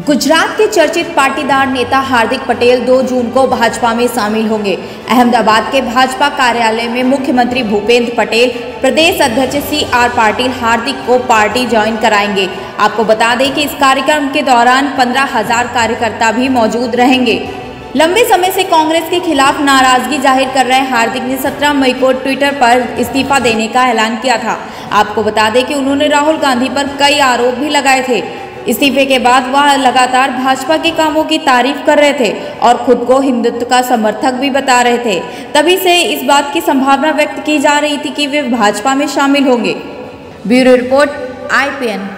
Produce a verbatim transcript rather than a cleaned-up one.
गुजरात के चर्चित पाटीदार नेता हार्दिक पटेल दो जून को भाजपा में शामिल होंगे। अहमदाबाद के भाजपा कार्यालय में मुख्यमंत्री भूपेंद्र पटेल, प्रदेश अध्यक्ष सी आर पाटिल हार्दिक को पार्टी ज्वाइन कराएंगे। आपको बता दें कि इस कार्यक्रम के दौरान पंद्रह हजार कार्यकर्ता भी मौजूद रहेंगे। लंबे समय से कांग्रेस के खिलाफ नाराजगी जाहिर कर रहे हार्दिक ने सत्रह मई को ट्विटर पर इस्तीफा देने का ऐलान किया था। आपको बता दें कि उन्होंने राहुल गांधी पर कई आरोप भी लगाए थे। इस्तीफे के बाद वह लगातार भाजपा के कामों की तारीफ कर रहे थे और खुद को हिंदुत्व का समर्थक भी बता रहे थे। तभी से इस बात की संभावना व्यक्त की जा रही थी कि वे भाजपा में शामिल होंगे। Bureau report I P N.